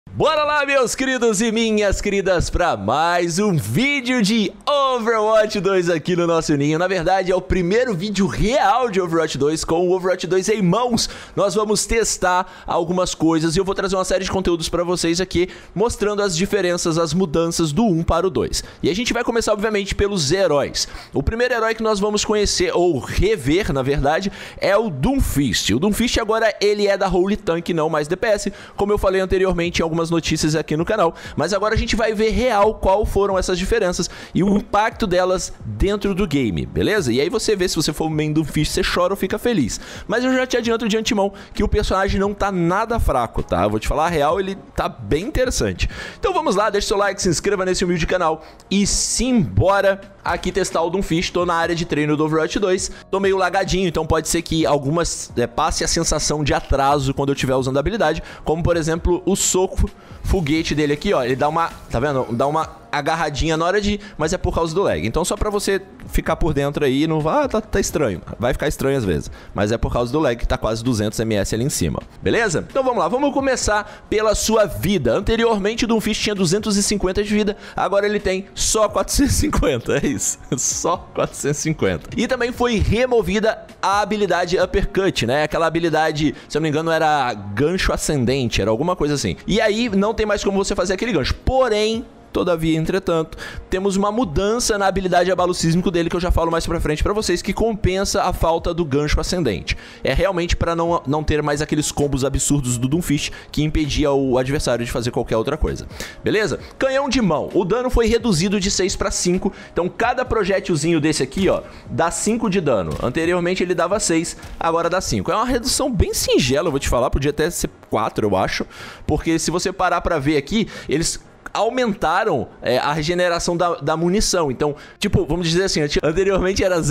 Bora lá, meus queridos e minhas queridas, para mais um vídeo de Overwatch 2 aqui no nosso ninho. Na verdade, é o primeiro vídeo real de Overwatch 2 com o Overwatch 2 em mãos. Nós vamos testar algumas coisas e eu vou trazer uma série de conteúdos para vocês aqui, mostrando as diferenças, as mudanças do 1 para o 2. E a gente vai começar, obviamente, pelos heróis. O primeiro herói que nós vamos conhecer, ou rever, na verdade, é o Doomfist. O Doomfist agora, ele é da Holy Tank, não mais DPS, como eu falei anteriormente em algumas notícias aqui no canal, mas agora a gente vai ver real qual foram essas diferenças e o impacto delas dentro do game, beleza? E aí você vê, se você for o main do Fish, você chora ou fica feliz. Mas eu já te adianto de antemão que o personagem não tá nada fraco, tá? Eu vou te falar a real, ele tá bem interessante. Então vamos lá, deixa seu like, se inscreva nesse humilde canal e simbora aqui testar o Doomfist. Tô na área de treino do Overwatch 2, tô meio lagadinho, então pode ser que algumas passe a sensação de atraso quando eu estiver usando a habilidade, como por exemplo o soco foguete dele aqui, ó, ele dá uma, tá vendo? Dá uma agarradinha na hora de, mas é por causa do lag. Então só pra você ficar por dentro aí, não vai, tá estranho. Vai ficar estranho às vezes, mas é por causa do lag que tá quase 200 ms ali em cima. Beleza? Então vamos lá, vamos começar pela sua vida. Anteriormente o Doomfist tinha 250 de vida, agora ele tem só 450, é isso. Só 450. E também foi removida a habilidade Uppercut, né? Aquela habilidade, se eu não me engano, era gancho ascendente, era alguma coisa assim. E aí não tem mais como você fazer aquele gancho. Porém, todavia, entretanto, temos uma mudança na habilidade abalo sísmico dele, que eu já falo mais pra frente pra vocês, que compensa a falta do gancho ascendente. É realmente pra não ter mais aqueles combos absurdos do Doomfist que impedia o adversário de fazer qualquer outra coisa. Beleza? Canhão de mão. O dano foi reduzido de 6 para 5. Então cada projétilzinho desse aqui, ó, dá 5 de dano. Anteriormente ele dava 6, agora dá 5. É uma redução bem singela, eu vou te falar. Podia até ser 4, eu acho. Porque se você parar pra ver aqui, eles aumentaram a regeneração da munição. Então, tipo, vamos dizer assim, anteriormente era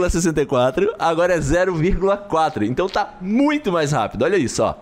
0,64, agora é 0,4. Então tá muito mais rápido, olha isso, ó.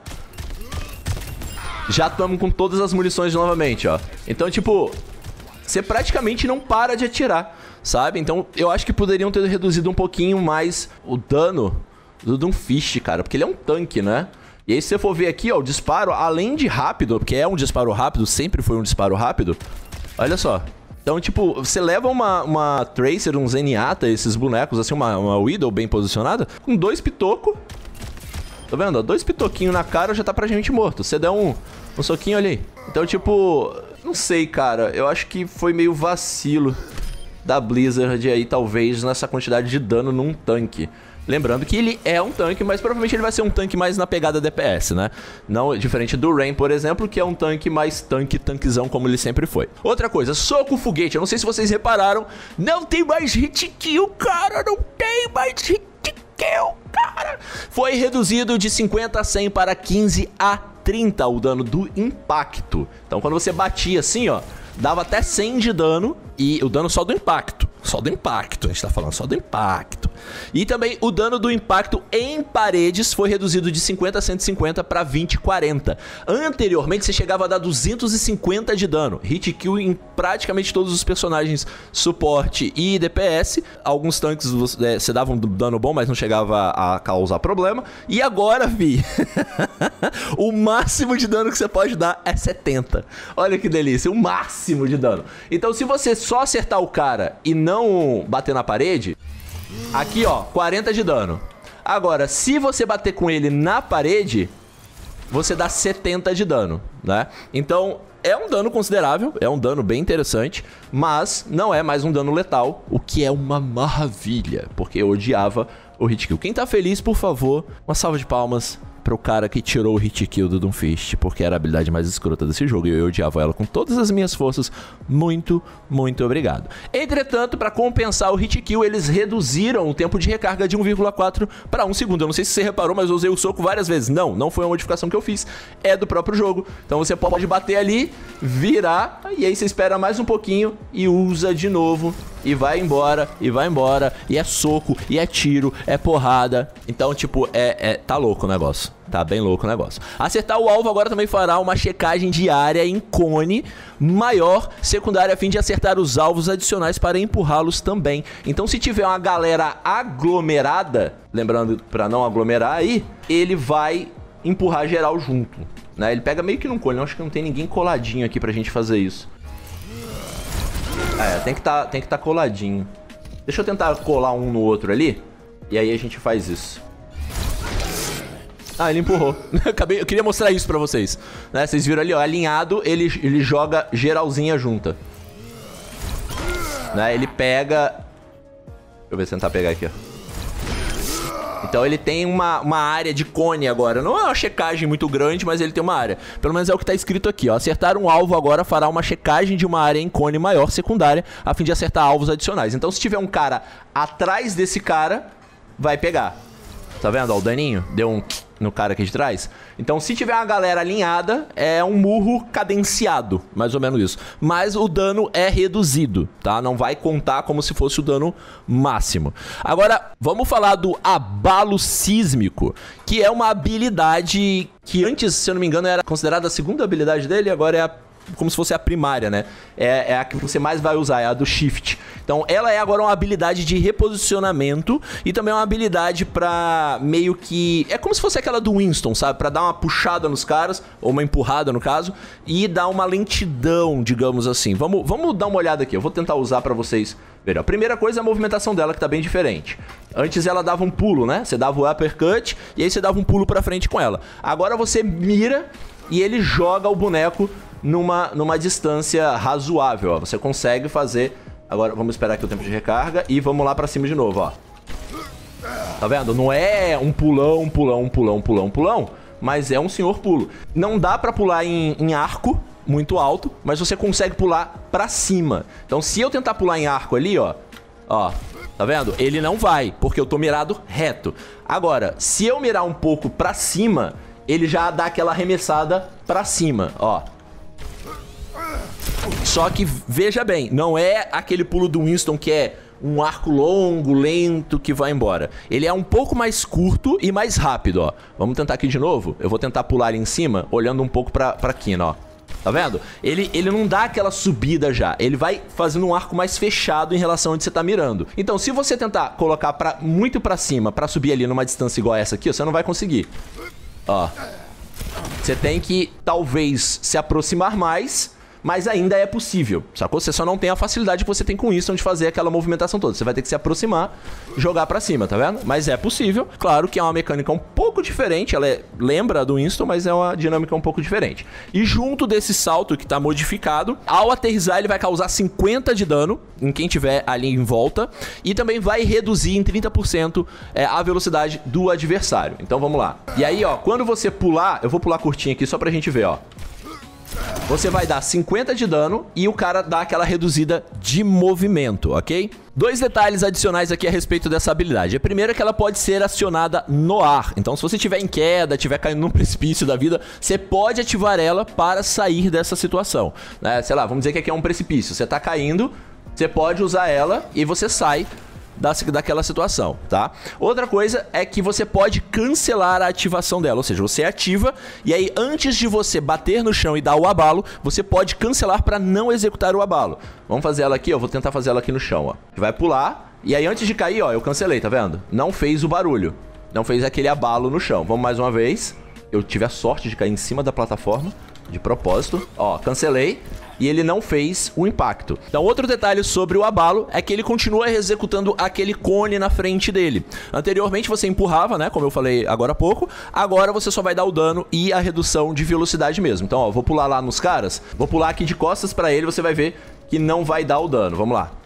Já estamos com todas as munições novamente, ó. Então, tipo, você praticamente não para de atirar, sabe? Então, eu acho que poderiam ter reduzido um pouquinho mais o dano do Doomfist, cara, porque ele é um tanque, né? E aí se você for ver aqui, ó, o disparo, além de rápido, porque é um disparo rápido, sempre foi um disparo rápido, olha só. Então, tipo, você leva uma Tracer, um Zenyatta, esses bonecos, assim, uma Widow bem posicionada, com 2 pitocos. Tá vendo? 2 pitoquinhos na cara já tá pra gente morto. Você dá um soquinho ali. Então, tipo, não sei, cara. Eu acho que foi meio vacilo da Blizzard aí, talvez, nessa quantidade de dano num tanque. Lembrando que ele é um tanque, mas provavelmente ele vai ser um tanque mais na pegada DPS, né? Não diferente do Rain, por exemplo, que é um tanque mais tanquezão como ele sempre foi. Outra coisa, soco foguete. Eu não sei se vocês repararam, não tem mais hit kill, cara. Não tem mais hit kill, cara. Foi reduzido de 50 a 100 para 15 a 30 o dano do impacto. Então quando você batia assim, ó, dava até 100 de dano e o dano só do impacto. Só do impacto, a gente tá falando só do impacto. E também o dano do impacto em paredes foi reduzido de 50 a 150 para 20 e 40. Anteriormente você chegava a dar 250 de dano. Hit kill em praticamente todos os personagens suporte e DPS. Alguns tanques você dava um dano bom, mas não chegava a causar problema. E agora, vi, o máximo de dano que você pode dar é 70. Olha que delícia, o máximo de dano. Então se você só acertar o cara e não bater na parede, aqui ó, 40 de dano. Agora, se você bater com ele na parede, você dá 70 de dano, né? Então, é um dano considerável, é um dano bem interessante, mas não é mais um dano letal, o que é uma maravilha, porque eu odiava o hit kill. Quem tá feliz, por favor, uma salva de palmas pro cara que tirou o hit kill do Doomfist, porque era a habilidade mais escrota desse jogo e eu odiava ela com todas as minhas forças. Muito, muito obrigado. Entretanto, para compensar o hit kill, eles reduziram o tempo de recarga de 1,4 para 1 segundo. Eu não sei se você reparou, mas eu usei o soco várias vezes. Não foi uma modificação que eu fiz, é do próprio jogo. Então você pode bater ali, virar, e aí você espera mais um pouquinho e usa de novo. E vai embora, e é soco, e é tiro, é porrada. Então, tipo, tá louco o negócio. Tá bem louco o negócio. Acertar o alvo agora também fará uma checagem diária em cone maior secundária a fim de acertar os alvos adicionais para empurrá-los também. Então se tiver uma galera aglomerada, lembrando para não aglomerar aí, ele vai empurrar geral junto. né? Ele pega meio que num cone. Eu acho que não tem ninguém coladinho aqui pra gente fazer isso. É, tem que tá coladinho. Deixa eu tentar colar um no outro ali. E aí a gente faz isso. Ah, ele empurrou. Eu queria mostrar isso pra vocês, né? Vocês viram ali, ó, alinhado, ele joga geralzinha junta, né? Ele pega... Deixa eu ver se tentar pegar aqui, ó. Então ele tem uma área de cone agora. Não é uma checagem muito grande, mas ele tem uma área. Pelo menos é o que tá escrito aqui, ó. Acertar um alvo agora fará uma checagem de uma área em cone maior secundária, a fim de acertar alvos adicionais. Então se tiver um cara atrás desse cara, vai pegar. Tá vendo, ó, o daninho? Deu um no cara aqui de trás. Então se tiver uma galera alinhada, é um murro cadenciado, mais ou menos isso. Mas o dano é reduzido, tá? Não vai contar como se fosse o dano máximo. Agora, vamos falar do abalo sísmico, que é uma habilidade que antes, se eu não me engano, era considerada a segunda habilidade dele, agora é como se fosse a primária, né? É a que você mais vai usar, é a do Shift. Então ela é agora uma habilidade de reposicionamento e também uma habilidade pra meio que... É como se fosse aquela do Winston, sabe? Pra dar uma puxada nos caras, ou uma empurrada no caso, e dar uma lentidão, digamos assim. Vamos dar uma olhada aqui, eu vou tentar usar pra vocês verem. A primeira coisa é a movimentação dela, que tá bem diferente. Antes ela dava um pulo, né? Você dava o uppercut e aí você dava um pulo pra frente com ela. Agora você mira e ele joga o boneco numa distância razoável, ó. Você consegue fazer... Agora vamos esperar aqui o tempo de recarga e vamos lá pra cima de novo, ó. Tá vendo? Não é um pulão, mas é um senhor pulo. Não dá pra pular em arco muito alto, mas você consegue pular pra cima. Então se eu tentar pular em arco ali, ó, tá vendo? Ele não vai, porque eu tô mirado reto. Agora, se eu mirar um pouco pra cima, ele já dá aquela arremessada pra cima, ó. Só que, veja bem, não é aquele pulo do Winston que é um arco longo, lento, que vai embora. Ele é um pouco mais curto e mais rápido, ó. Vamos tentar aqui de novo? Eu vou tentar pular ali em cima, olhando um pouco pra quina, ó. Tá vendo? Ele não dá aquela subida já. Ele vai fazendo um arco mais fechado em relação a onde você tá mirando. Então, se você tentar colocar muito pra cima, pra subir ali numa distância igual a essa aqui, você não vai conseguir. Ó. Você tem que, talvez, se aproximar mais... Mas ainda é possível, sacou? Você só não tem a facilidade que você tem com Winston de fazer aquela movimentação toda. Você vai ter que se aproximar, jogar pra cima, tá vendo? Mas é possível. Claro que é uma mecânica um pouco diferente. Ela lembra a do Winston, mas é uma dinâmica um pouco diferente. E junto desse salto que tá modificado, ao aterrissar ele vai causar 50 de dano em quem tiver ali em volta. E também vai reduzir em 30% a velocidade do adversário. Então vamos lá. E aí, ó, quando você pular... Eu vou pular curtinho aqui só pra gente ver, ó. Você vai dar 50 de dano e o cara dá aquela reduzida de movimento, ok? Dois detalhes adicionais aqui a respeito dessa habilidade. A primeira é que ela pode ser acionada no ar. Então, se você estiver em queda, estiver caindo num precipício da vida, você pode ativar ela para sair dessa situação, né? Sei lá, vamos dizer que aqui é um precipício. Você tá caindo, você pode usar ela e você sai daquela situação, tá? Outra coisa é que você pode cancelar a ativação dela, ou seja, você ativa e aí antes de você bater no chão e dar o abalo, você pode cancelar para não executar o abalo. Vamos fazer ela aqui, ó, vou tentar fazer ela aqui no chão, ó. Vai pular e aí antes de cair, ó, eu cancelei, tá vendo? Não fez o barulho, não fez aquele abalo no chão. Vamos mais uma vez. Eu tive a sorte de cair em cima da plataforma de propósito, ó, cancelei. E ele não fez o impacto. Então, outro detalhe sobre o abalo é que ele continua executando aquele cone na frente dele. Anteriormente você empurrava, né, como eu falei agora há pouco. Agora você só vai dar o dano e a redução de velocidade mesmo. Então, ó, vou pular lá nos caras. Vou pular aqui de costas pra ele, você vai ver que não vai dar o dano. Vamos lá.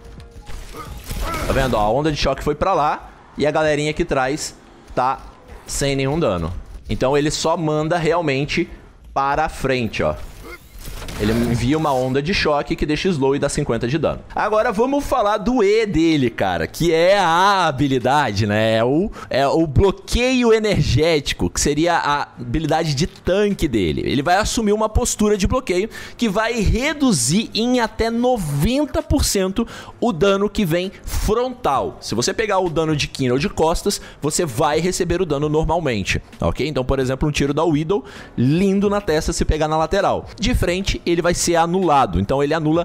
Tá vendo? Ó, a onda de choque foi pra lá e a galerinha aqui atrás tá sem nenhum dano. Então, ele só manda realmente para a frente, ó. Ele envia uma onda de choque que deixa slow e dá 50 de dano. Agora vamos falar do E dele, cara, que é a habilidade, né? É o bloqueio energético, que seria a habilidade de tanque dele. Ele vai assumir uma postura de bloqueio que vai reduzir em até 90% o dano que vem frontal. Se você pegar o dano de quina ou de costas, você vai receber o dano normalmente, ok? Então, por exemplo, um tiro da Widow lindo na testa se pegar na lateral. De frente, ele vai ser anulado. Então ele anula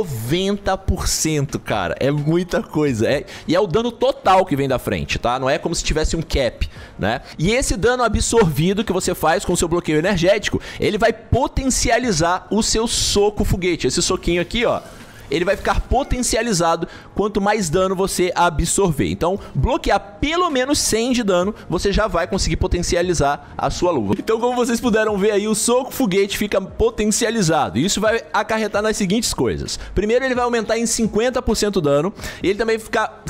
90%, cara. É muita coisa. E é o dano total que vem da frente, tá? Não é como se tivesse um cap, né? E esse dano absorvido que você faz com o seu bloqueio energético, ele vai potencializar o seu soco foguete. Esse soquinho aqui, ó, ele vai ficar potencializado quanto mais dano você absorver. Então, bloquear pelo menos 100 de dano, você já vai conseguir potencializar a sua luva. Então, como vocês puderam ver aí, o soco foguete fica potencializado. E isso vai acarretar nas seguintes coisas. Primeiro, ele vai aumentar em 50% o dano. E ele também vai ficar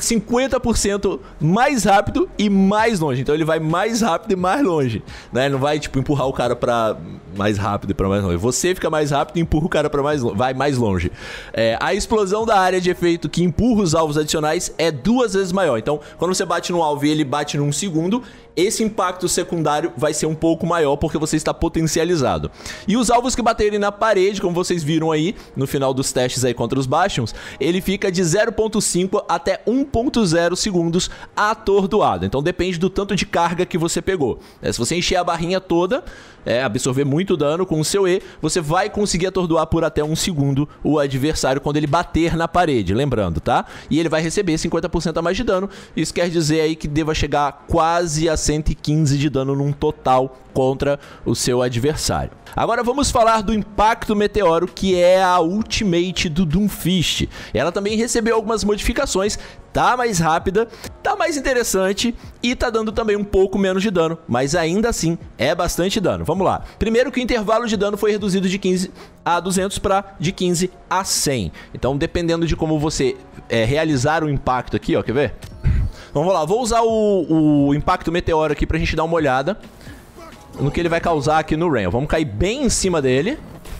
50% mais rápido e mais longe. Então, ele vai mais rápido e mais longe, né? Ele não vai, tipo, empurrar o cara pra mais rápido e pra mais longe. Você fica mais rápido e empurra o cara pra mais longe. Vai mais longe. A explosão da área de efeito que empurra os alvos adicionais é 2 vezes maior. Então, quando você bate no alvo e ele bate num segundo, esse impacto secundário vai ser um pouco maior porque você está potencializado. E os alvos que baterem na parede, como vocês viram aí no final dos testes aí contra os Bastions, ele fica de 0.5 até 1.0 segundos atordoado. Então depende do tanto de carga que você pegou. Se você encher a barrinha toda, absorver muito dano com o seu E, você vai conseguir atordoar por até 1 segundo o adversário quando ele bater na parede, lembrando, tá? E ele vai receber 50% a mais de dano. Isso quer dizer aí que deva chegar quase a 115 de dano num total contra o seu adversário. Agora vamos falar do Impacto Meteoro, que é a ultimate do Doomfist. Ela também recebeu algumas modificações, tá mais rápida, tá mais interessante e tá dando também um pouco menos de dano, mas ainda assim é bastante dano. Vamos lá. Primeiro que o intervalo de dano foi reduzido de 15 a 200 para de 15 a 100. Então dependendo de como você realizar o impacto aqui, ó, quer ver? Vamos lá, vou usar o Impacto Meteoro aqui pra gente dar uma olhada no que ele vai causar aqui no Rain. Vamos cair bem em cima dele.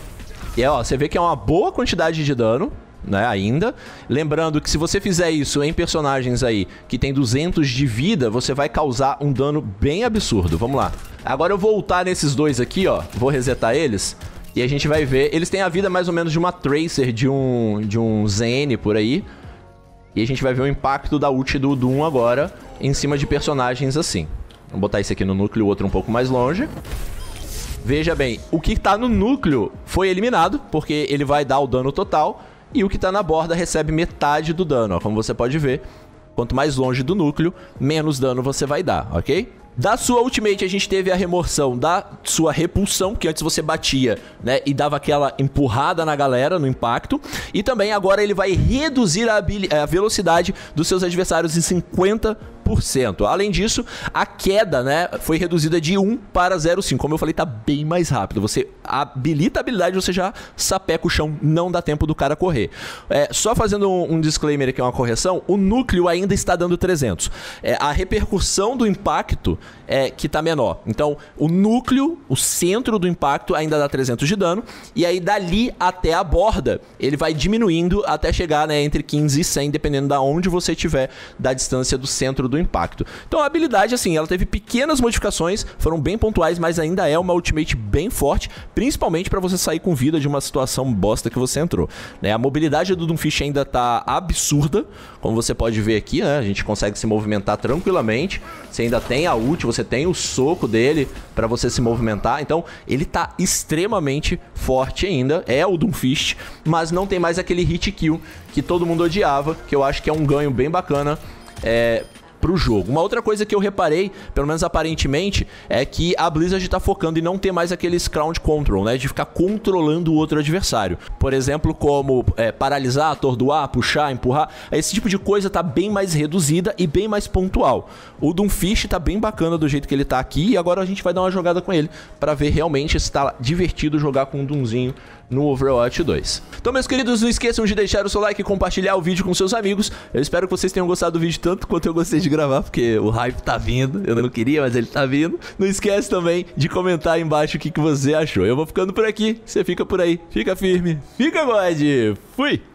E ó, você vê que é uma boa quantidade de dano, né, ainda. Lembrando que se você fizer isso em personagens aí que tem 200 de vida, você vai causar um dano bem absurdo. Vamos lá. Agora eu vou voltar nesses dois aqui, ó. Vou resetar eles. E a gente vai ver. Eles têm a vida mais ou menos de uma Tracer, de um Zen por aí. E a gente vai ver o impacto da ult do Doom agora em cima de personagens assim. Vamos botar esse aqui no núcleo, o outro um pouco mais longe. Veja bem, o que tá no núcleo foi eliminado, porque ele vai dar o dano total. E o que tá na borda recebe metade do dano, ó, como você pode ver. Quanto mais longe do núcleo, menos dano você vai dar, ok? Da sua ultimate a gente teve a remoção da sua repulsão, que antes você batia, né, e dava aquela empurrada na galera no impacto. E também agora ele vai reduzir a velocidade dos seus adversários em 50%. Além disso, a queda, né, foi reduzida de 1 para 0,5. Como eu falei, tá bem mais rápido. Você habilita a habilidade, você já sapeca o chão, não dá tempo do cara correr. Só fazendo um disclaimer aqui, uma correção, o núcleo ainda está dando 300. A repercussão do impacto é que tá menor. Então, o núcleo, o centro do impacto ainda dá 300 de dano, e aí dali até a borda, ele vai diminuindo até chegar, né, entre 15 e 100, dependendo da onde você estiver, da distância do centro do impacto. Então a habilidade, assim, ela teve pequenas modificações, foram bem pontuais, mas ainda é uma ultimate bem forte, principalmente para você sair com vida de uma situação bosta que você entrou, né? A mobilidade do Doomfist ainda tá absurda, como você pode ver aqui, né? A gente consegue se movimentar tranquilamente, você ainda tem a ult, você tem o soco dele para você se movimentar, então ele tá extremamente forte ainda, é o Doomfist, mas não tem mais aquele hit kill que todo mundo odiava, que eu acho que é um ganho bem bacana pro jogo. Uma outra coisa que eu reparei, pelo menos aparentemente, é que a Blizzard tá focando em não ter mais aqueles crowd control, né, de ficar controlando o outro adversário. Por exemplo, como paralisar, atordoar, puxar, empurrar. Esse tipo de coisa tá bem mais reduzida e bem mais pontual. O Doomfist tá bem bacana do jeito que ele tá aqui, e agora a gente vai dar uma jogada com ele pra ver realmente se tá divertido jogar com um Doomzinho no Overwatch 2. Então, meus queridos, não esqueçam de deixar o seu like e compartilhar o vídeo com seus amigos. Eu espero que vocês tenham gostado do vídeo tanto quanto eu gostei de gravar, porque o hype tá vindo. Eu não queria, mas ele tá vindo. Não esquece também de comentar aí embaixo o que você achou. Eu vou ficando por aqui, você fica por aí. Fica firme, fica God. Fui!